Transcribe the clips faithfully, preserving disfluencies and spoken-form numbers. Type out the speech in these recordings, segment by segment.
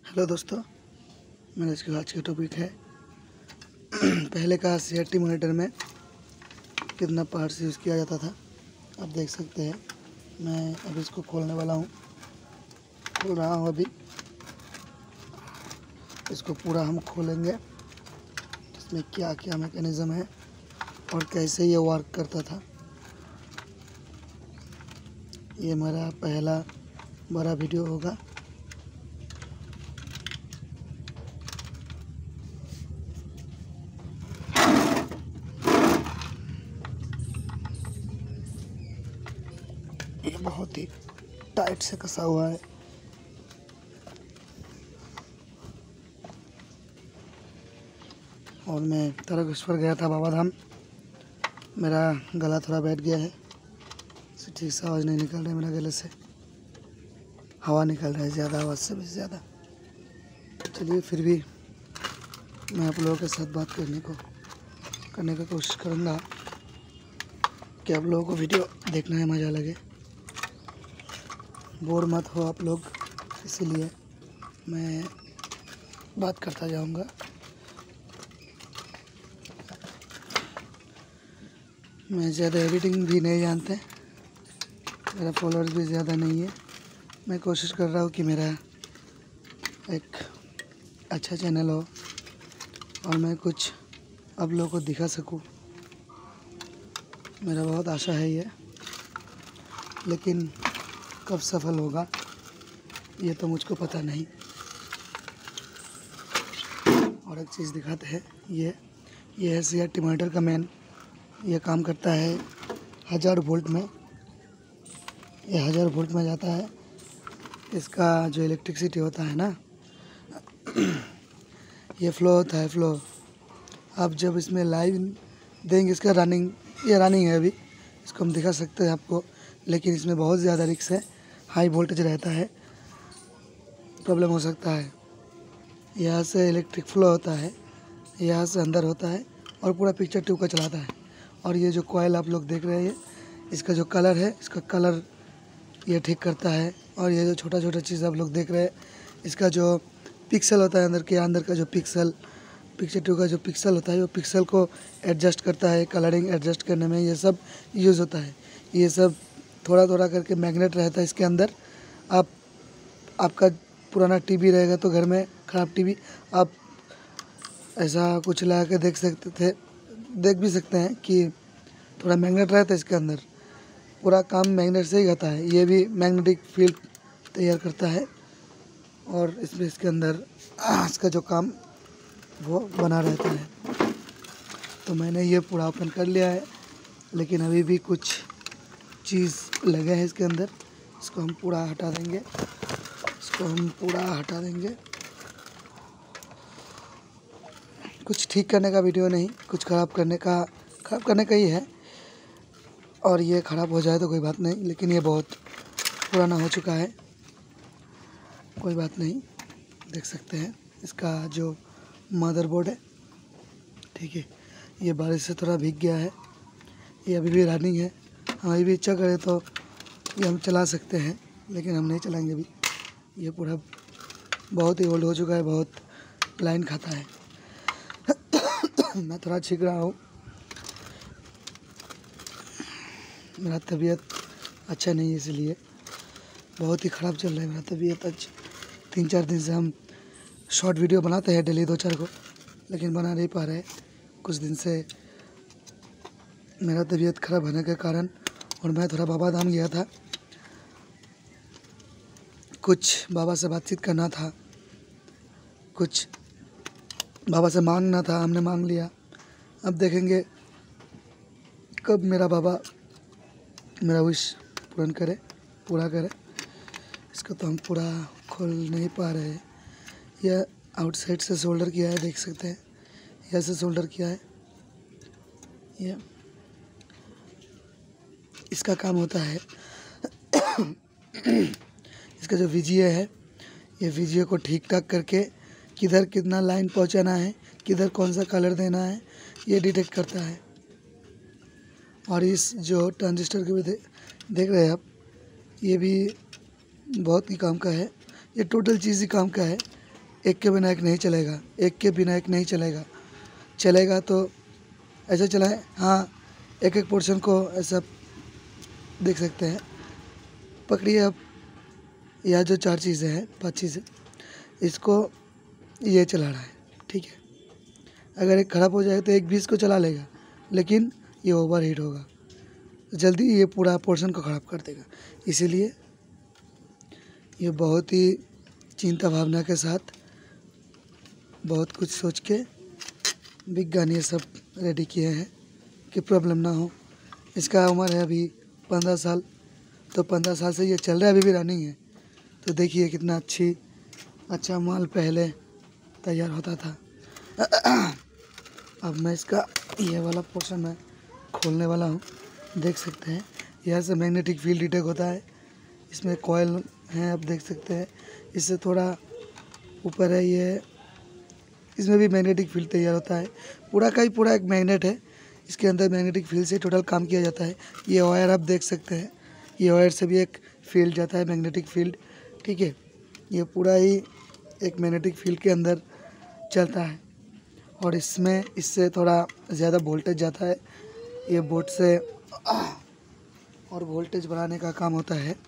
Hello दोस्तों, मेरा इसके आज का टॉपिक है पहले का सी आर टी मॉनिटर में कितना पार्ट्स यूज़ किया जाता था। आप देख सकते हैं, मैं अभी इसको खोलने वाला हूँ, खोल रहा हूँ अभी। इसको पूरा हम खोलेंगे, इसमें क्या क्या मैकेनिज़्म है और कैसे ये वर्क करता था। ये मेरा पहला बड़ा वीडियो होगा। ये बहुत ही टाइट से कसा हुआ है। और मैं तारकेश्वर गया था बाबा धाम। मेरा गला थोड़ा बैठ गया है, ठीक से आवाज़ नहीं निकल रही है मेरा गले से, हवा निकल रहा है ज़्यादा, आवाज़ से भी ज़्यादा। चलिए फिर भी मैं आप लोगों के साथ बात करने को करने की कोशिश करूँगा कि आप लोगों को वीडियो देखने में मज़ा लगे, बोर मत हो आप लोग। इसीलिए मैं बात करता जाऊँगा। मैं ज़्यादा एडिटिंग भी नहीं जानते, मेरा फॉलोअर्स भी ज़्यादा नहीं है। मैं कोशिश कर रहा हूँ कि मेरा एक अच्छा चैनल हो और मैं कुछ आप लोगों को दिखा सकूँ। मेरा बहुत आशा है ये, लेकिन कब सफल होगा ये तो मुझको पता नहीं। और एक चीज़ दिखाते हैं, ये ये है सी आर टी मॉनिटर का मेन। ये काम करता है हज़ार वोल्ट में, ये हज़ार वोल्ट में जाता है। इसका जो इलेक्ट्रिसिटी होता है ना, ये फ्लो होता है फ्लो। आप जब इसमें लाइव देंगे, इसका रनिंग ये रनिंग है अभी, इसको हम दिखा सकते हैं आपको, लेकिन इसमें बहुत ज़्यादा रिस्क है, हाई वोल्टेज रहता है, प्रॉब्लम हो सकता है। यहाँ से इलेक्ट्रिक फ्लो होता है, यहाँ से अंदर होता है और पूरा पिक्चर ट्यूब का चलाता है। और ये जो कॉइल आप लोग देख रहे हैं, इसका जो कलर है, इसका कलर ये ठीक करता है। और ये जो छोटा छोटा चीज़ आप लोग देख रहे हैं, इसका जो पिक्सल होता है अंदर के अंदर का जो पिक्सल पिक्चर ट्यूब का जो पिक्सल होता है, वो पिक्सल को एडजस्ट करता है, कलरिंग एडजस्ट करने में ये सब यूज़ होता है। ये सब थोड़ा थोड़ा करके मैग्नेट रहता है इसके अंदर। आप आपका पुराना टीवी रहेगा तो घर में ख़राब टीवी, आप ऐसा कुछ लगा के देख सकते थे देख भी सकते हैं कि थोड़ा मैग्नेट रहता है इसके अंदर। पूरा काम मैग्नेट से ही होता है। ये भी मैग्नेटिक फील्ड तैयार करता है और इसमें इसके अंदर इसका जो काम वो बना रहता है। तो मैंने ये पूरा ओपन कर लिया है, लेकिन अभी भी कुछ चीज़ लगे हैं इसके अंदर। इसको हम पूरा हटा देंगे, इसको हम पूरा हटा देंगे। कुछ ठीक करने का वीडियो नहीं, कुछ ख़राब करने का ख़राब करने का ही है। और ये ख़राब हो जाए तो कोई बात नहीं, लेकिन ये बहुत पुराना हो चुका है, कोई बात नहीं। देख सकते हैं इसका जो मदरबोर्ड है, ठीक है, ये बारिश से थोड़ा भीग गया है। ये अभी भी रनिंग है, हमारी भी इच्छा करे तो ये हम चला सकते हैं, लेकिन हम नहीं चलाएंगे अभी। ये पूरा बहुत ही ओल्ड हो चुका है, बहुत लाइन खाता है। मैं थोड़ा छींक रहा हूँ, मेरा तबीयत अच्छा नहीं है, इसलिए बहुत ही ख़राब चल रहा है मेरा तबीयत। आज तीन चार दिन से हम शॉर्ट वीडियो बनाते हैं डेली दो चार को, लेकिन बना नहीं पा रहे कुछ दिन से। मेरा तबीयत ख़राब होने के कारण, और मैं थोड़ा बाबा धाम गया था, कुछ बाबा से बातचीत करना था, कुछ बाबा से मांगना था, हमने मांग लिया। अब देखेंगे कब मेरा बाबा मेरा विश पूर्ण करे पूरा करे। इसको तो हम पूरा खोल नहीं पा रहे हैं। यह आउटसाइड से शोल्डर किया है, देख सकते हैं, यहाँ से शोल्डर किया है। यह इसका काम होता है इसका जो वीजीए है, ये वीजीए को ठीक ठाक करके किधर कितना लाइन पहुंचाना है, किधर कौन सा कलर देना है, ये डिटेक्ट करता है। और इस जो ट्रांजिस्टर के भी दे, देख रहे हैं आप, ये भी बहुत ही काम का है। ये टोटल चीज़ ही काम का है। एक के बिना एक नहीं चलेगा, एक के बिना एक नहीं चलेगा। चलेगा तो ऐसे चलाएं। हाँ, एक एक पोर्शन को ऐसा देख सकते हैं। पकड़िए अब, यह जो चार चीज़ें हैं, पांच चीज़ें, इसको ये चला रहा है, ठीक है। अगर एक ख़राब हो जाए तो एक भी इसको चला लेगा, लेकिन ये ओवर हीट होगा, जल्दी ये पूरा पोर्शन को ख़राब कर देगा। इसीलिए ये बहुत ही चिंता भावना के साथ, बहुत कुछ सोच के विज्ञान ये सब रेडी किए हैं कि प्रॉब्लम ना हो। इसका उम्र है अभी पंद्रह साल, तो पंद्रह साल से ये चल रहा है, अभी भी रनिंग है। तो देखिए कितना अच्छी अच्छा माल पहले तैयार होता था। अब मैं इसका ये वाला पोर्शन मैं खोलने वाला हूँ, देख सकते हैं। यहाँ से मैग्नेटिक फील्ड डिटेक्ट होता है, इसमें कॉयल है, आप देख सकते हैं। इससे थोड़ा ऊपर है ये, इसमें भी मैग्नेटिक फील्ड तैयार होता है। पूरा का ही पूरा एक मैग्नेट है, इसके अंदर मैग्नेटिक फील्ड से टोटल काम किया जाता है। ये वायर आप देख सकते हैं, ये वायर से भी एक फील्ड जाता है, मैग्नेटिक फील्ड, ठीक है। ये पूरा ही एक मैग्नेटिक फील्ड के अंदर चलता है, और इसमें इससे थोड़ा ज़्यादा वोल्टेज जाता है। ये बोर्ड से और वोल्टेज बढ़ाने का काम होता है।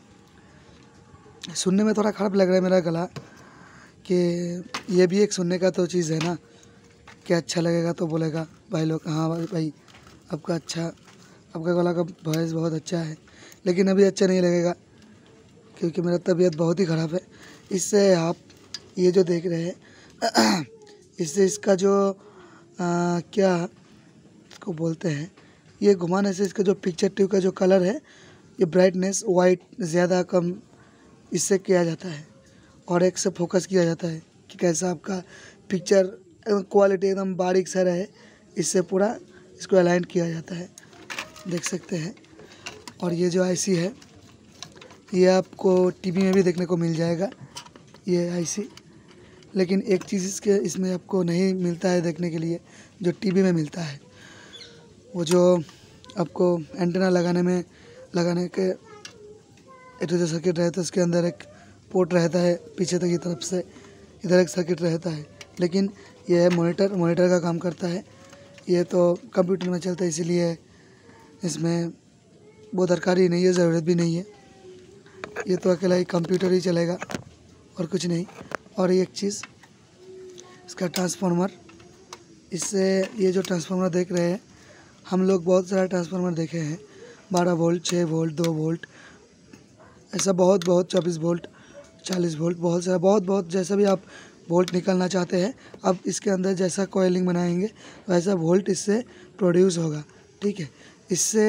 सुनने में थोड़ा ख़राब लग रहा है मेरा गला, कि ये भी एक सुनने का तो चीज़ है ना, कि अच्छा लगेगा तो बोलेगा भाई लोग, हाँ भाई भाई आपका अच्छा, आपका गला का वॉइस बहुत अच्छा है। लेकिन अभी अच्छा नहीं लगेगा, क्योंकि मेरा तबीयत बहुत ही ख़राब है। इससे आप ये जो देख रहे हैं, इससे इसका जो आ, क्या इसको बोलते हैं, ये घुमाने से इसका जो पिक्चर ट्यूब का जो कलर है, ये ब्राइटनेस वाइट ज़्यादा कम इससे किया जाता है, और एक से फोकस किया जाता है कि कैसा आपका पिक्चर क्वालिटी एकदम बारीक सा रहे। इससे पूरा इसको अलाइन किया जाता है, देख सकते हैं। और ये जो आईसी है, ये आपको टीवी में भी देखने को मिल जाएगा, ये आईसी। लेकिन एक चीज़ इसके इसमें आपको नहीं मिलता है देखने के लिए, जो टीवी में मिलता है, वो जो आपको एंटेना लगाने में लगाने के एक जो सर्किट रहता है, उसके अंदर एक पोर्ट रहता है पीछे तक की तरफ से, इधर एक सर्किट रहता है। लेकिन यह है मॉनिटर, मॉनिटर का काम करता है। ये तो कंप्यूटर में चलता है, इसीलिए इसमें वो दरकार ही नहीं है, ज़रूरत भी नहीं है। ये तो अकेला ही कंप्यूटर ही चलेगा और कुछ नहीं। और एक चीज़, इसका ट्रांसफार्मर, इससे ये जो ट्रांसफार्मर देख रहे हैं, हम लोग बहुत सारा ट्रांसफार्मर देखे हैं, बारह वोल्ट, छः वोल्ट, दो वोल्ट, ऐसा बहुत बहुत चौबीस वोल्ट, चालीस वोल्ट, बहुत सारा, बहुत बहुत जैसा भी आप वोल्ट निकालना चाहते हैं, अब इसके अंदर जैसा कॉइलिंग बनाएंगे वैसा वोल्ट इससे प्रोड्यूस होगा, ठीक है। इससे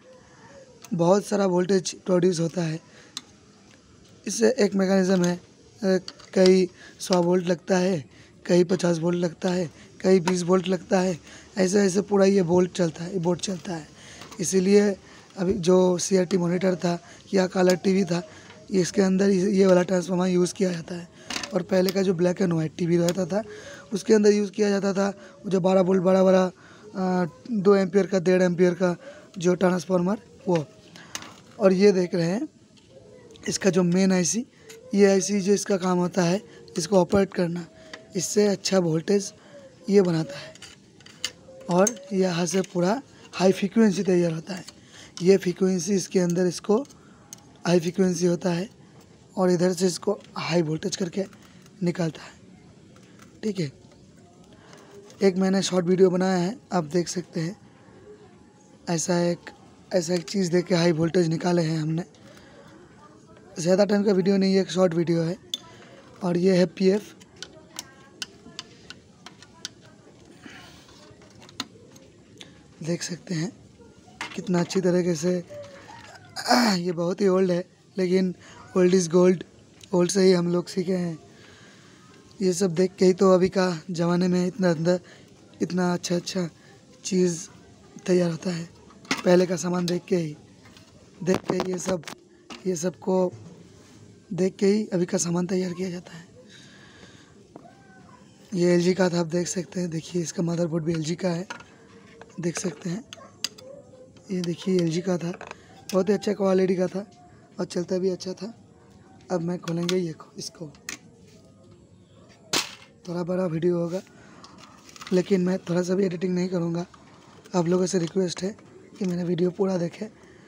बहुत सारा वोल्टेज प्रोड्यूस होता है। इससे एक मैकेनिज़्म है, कई सौ वोल्ट लगता है, कई पचास वोल्ट लगता है, कई बीस वोल्ट लगता है, ऐसे ऐसे पूरा ये वोल्ट चलता है, ये बोर्ड चलता है। इसीलिए अभी जो सी आर टी मॉनिटर था या कलर टीवी था, इसके अंदर ये वाला ट्रांसफार्मर यूज़ किया जाता है। और पहले का जो ब्लैक एंड वाइट टीवी रहता था, उसके अंदर यूज़ किया जाता था जो बारह वोल्ट बड़ा बड़ा दो एम्पियर का, डेढ़ एम्पियर का जो ट्रांसफार्मर, वो। और ये देख रहे हैं इसका जो मेन आईसी, ये आईसी जो इसका काम होता है इसको ऑपरेट करना, इससे अच्छा वोल्टेज ये बनाता है। और यहाँ से पूरा हाई फ्रीक्वेंसी तैयार होता है। ये फ्रीक्वेंसी इसके अंदर इसको हाई फ्रीक्वेंसी होता है, और इधर से इसको हाई वोल्टेज करके निकालता है, ठीक है। एक मैंने शॉर्ट वीडियो बनाया है, आप देख सकते हैं। ऐसा एक ऐसा एक चीज़ देख के हाई वोल्टेज निकाले हैं हमने। ज़्यादा टाइम का वीडियो नहीं है, एक शॉर्ट वीडियो है। और ये है पी एफ, देख सकते हैं कितना अच्छी तरीके से। ये बहुत ही ओल्ड है, लेकिन ओल्ड इज़ गोल्ड, ओल्ड से ही हम लोग सीखे हैं। ये सब देख के ही तो अभी का ज़माने में इतना अंदर इतना अच्छा अच्छा चीज़ तैयार होता है। पहले का सामान देख के ही देख के ये सब ये सब को देख के ही अभी का सामान तैयार किया जाता है। ये एल जी का था, आप देख सकते हैं। देखिए इसका मदरबोर्ड भी एल जी का है, देख सकते हैं। ये देखिए एल जी का था, बहुत ही अच्छा क्वालिटी का था और चलता भी अच्छा था। अब मैं खोलेंगे ये इसको, थोड़ा बड़ा वीडियो होगा, लेकिन मैं थोड़ा सा भी एडिटिंग नहीं करूँगा। आप लोगों से रिक्वेस्ट है कि मेरा वीडियो पूरा देखें।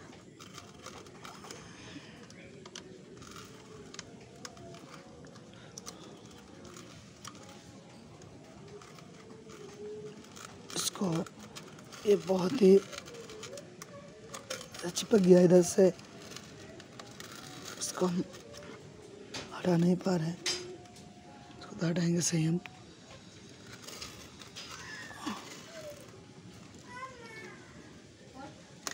इसको ये बहुत ही चिपक गया इधर से, इसको हम हटा नहीं पा रहे हैं। इसको तो हटाएंगे सही हम।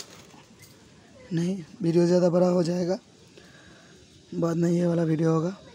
नहीं, वीडियो ज़्यादा बड़ा हो जाएगा, बाद में ये वाला वीडियो होगा।